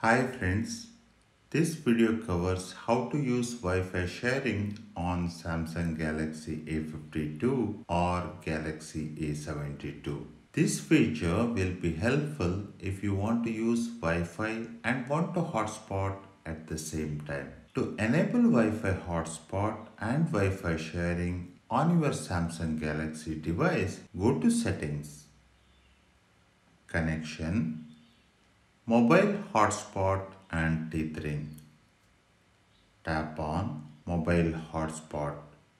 Hi friends, this video covers how to use Wi-Fi sharing on Samsung Galaxy A52 or Galaxy A72. This feature will be helpful if you want to use Wi-Fi and want to hotspot at the same time. To enable Wi-Fi hotspot and Wi-Fi sharing on your Samsung Galaxy device, go to Settings, Connection, Mobile hotspot and tethering. Tap on mobile hotspot.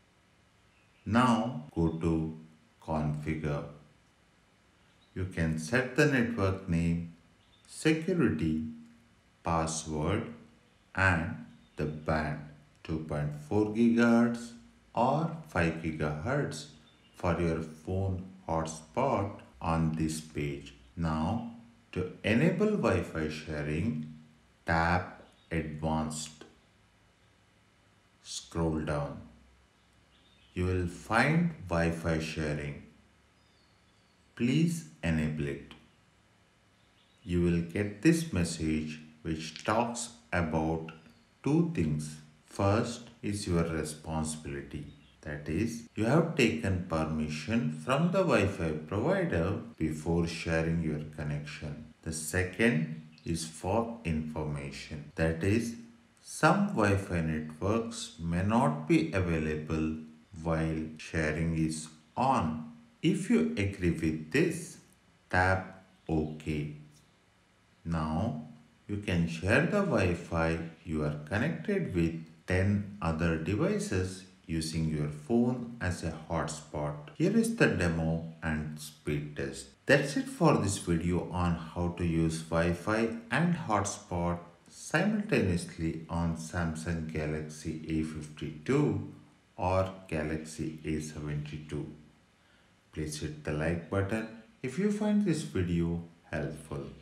Now go to configure. You can set the network name, security, password and the band 2.4 GHz or 5 GHz for your phone hotspot on this page. Now to enable Wi-Fi sharing, tap Advanced. Scroll down. You will find Wi-Fi sharing. Please enable it. You will get this message which talks about two things. First is your responsibility. That is, you have taken permission from the Wi-Fi provider before sharing your connection. The second is for information. That is, some Wi-Fi networks may not be available while sharing is on. If you agree with this, tap OK. Now you can share the Wi-Fi you are connected with 10 other devices using your phone as a hotspot. Here is the demo and speed test. That's it for this video on how to use Wi-Fi and hotspot simultaneously on Samsung Galaxy A52 or Galaxy A72. Please hit the like button if you find this video helpful.